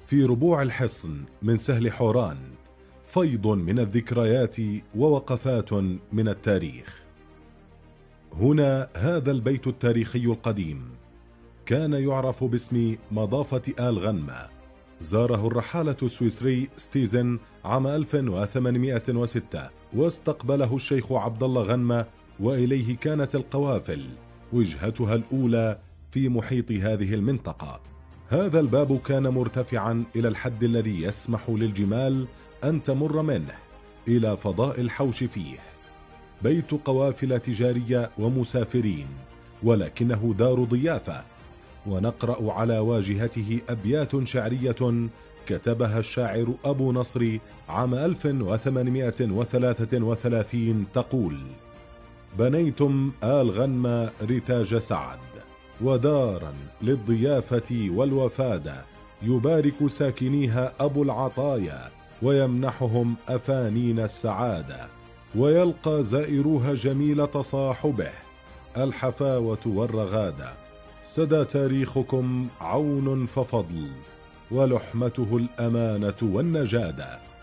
في ربوع الحصن من سهل حوران، فيض من الذكريات ووقفات من التاريخ. هنا هذا البيت التاريخي القديم كان يعرف باسم مضافة آل غنمة. زاره الرحالة السويسري ستيزن عام 1806، واستقبله الشيخ عبد الله غنمة، وإليه كانت القوافل وجهتها الأولى في محيط هذه المنطقة. هذا الباب كان مرتفعا إلى الحد الذي يسمح للجمال أن تمر منه إلى فضاء الحوش فيه. بيت قوافل تجارية ومسافرين، ولكنه دار ضيافة. ونقرأ على واجهته أبيات شعرية كتبها الشاعر أبو نصر عام 1833 تقول: بنيتم آل غنم رتاج سعد، ودارا للضيافة والوفادة، يبارك ساكنيها أبو العطايا، ويمنحهم أفانين السعادة، ويلقى زائروها جميل تصاحبه، الحفاوة والرغادة. سدى تاريخكم عون ففضل، ولحمته الأمانة والنجادة.